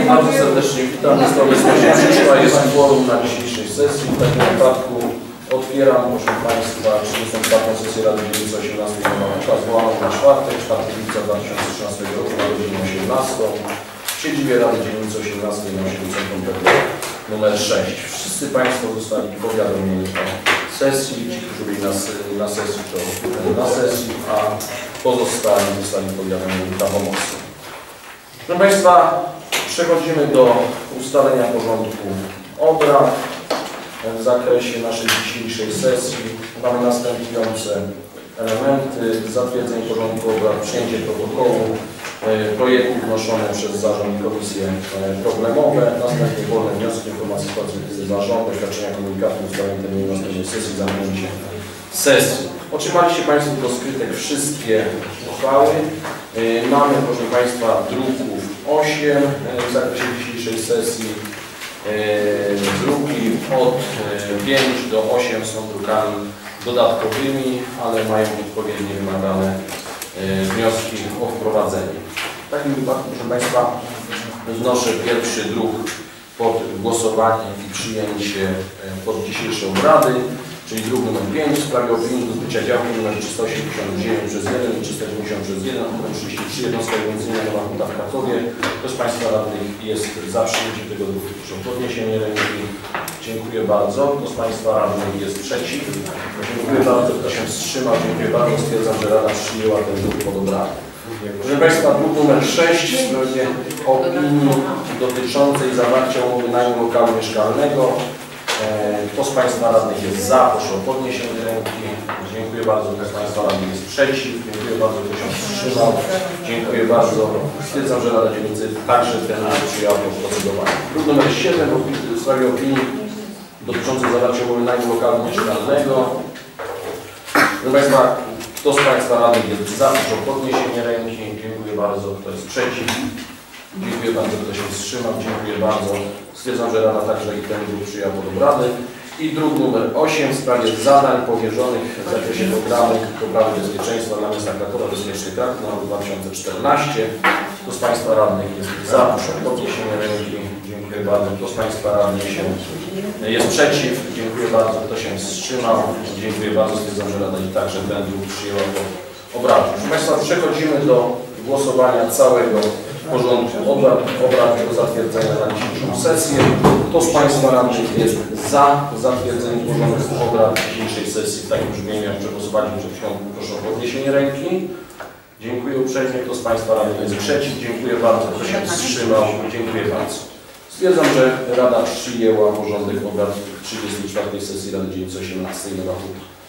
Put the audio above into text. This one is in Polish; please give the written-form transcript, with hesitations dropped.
Bardzo serdecznie witam. Z obecnością przyszła jest kworum na dzisiejszej sesji. W takim wypadku otwieram, proszę Państwa, 34. sesję Rady Dzielnicy 18 Nowa zwołaną na czwartek, 4 lipca 2013 roku na godzinę 18 w siedzibie Rady Dzielnicy 18 na osiedlu Centrum PKP nr 6. Wszyscy Państwo zostali powiadomieni o sesji. Ci, którzy byli na sesji, to na sesji, a pozostali zostali powiadomieni prawomocnie. Proszę Państwa, przechodzimy do ustalenia porządku obrad. W zakresie naszej dzisiejszej sesji mamy następujące elementy: zatwierdzenie porządku obrad, przyjęcie protokołu, projekty wnoszone przez zarząd i komisje problemowe, następnie wolne wnioski, informacje z zarządu, świadczenia komunikatów, ustalenie terminu następnej sesji, zamknięcie sesji. Otrzymaliście Państwo do skrytek wszystkie uchwały. Mamy, proszę Państwa, druków 8 w zakresie dzisiejszej sesji. Druki od 5 do 8 są drukami dodatkowymi, ale mają odpowiednie wymagane wnioski o wprowadzenie. W takim wypadku, proszę Państwa, wnoszę pierwszy druk pod głosowanie i przyjęcie pod dzisiejsze obrady, czyli druk nr 5 w sprawie opinii do zbycia działki nr 389 przez 1 i 390 przez 1, nr 33, jednostka organizacyjna Nowa Huta w Krakowie. Kto z Państwa radnych jest za przyjęciem tego druku? Proszę o podniesienie ręki. Dziękuję bardzo. Kto z Państwa radnych jest przeciw? Dziękuję bardzo. Kto się wstrzymał? Dziękuję bardzo. Stwierdzam, że Rada przyjęła ten druk pod obrady. Proszę Państwa, druk nr 6 w sprawie opinii dotyczącej zawarcia umowy najmu lokalu mieszkalnego. Kto z Państwa radnych jest za? Proszę o podniesienie ręki. Dziękuję bardzo. Kto z Państwa radnych jest przeciw? Dziękuję bardzo. Kto się wstrzymał? Dziękuję bardzo. Stwierdzam, że Rada Dzielnicy także ten przyjęła do procedowania. Druk nr 7 w sprawie opinii dotyczącej zawarcia umowy najmu lokalu mieszkalnego. Proszę Państwa, kto z Państwa radnych jest za? Proszę o podniesienie ręki. Dziękuję bardzo. Kto jest przeciw? Dziękuję bardzo. Kto się wstrzymał? Dziękuję bardzo. Stwierdzam, że Rada także i ten druk przyjęła pod obrady. I druk nr 8 w sprawie zadań powierzonych w zakresie programu poprawy bezpieczeństwa dla miasta Krakowa Bezpieczny Kraków na rok 2014. Kto z Państwa radnych jest za? Proszę o podniesienie ręki. Dziękuję bardzo. Kto z Państwa radnych jest przeciw? Dziękuję bardzo. Kto się wstrzymał? Dziękuję bardzo. Stwierdzam, że Rada i także ten druk przyjęła pod obrady. Proszę Państwa, przechodzimy do głosowania całego porządku obrad do zatwierdzenia na dzisiejszą sesję. Kto z Państwa radnych jest za zatwierdzeniem porządku obrad dzisiejszej sesji w takim brzmieniu, jak przegłosowaliśmy przed chwilą? Proszę o podniesienie ręki. Dziękuję uprzejmie. Kto z Państwa radnych jest przeciw? Dziękuję bardzo. Kto się wstrzymał? Dziękuję bardzo. Stwierdzam, że Rada przyjęła porządek obrad 34. sesji Rady Dzielnicy 18 Nowa Huta.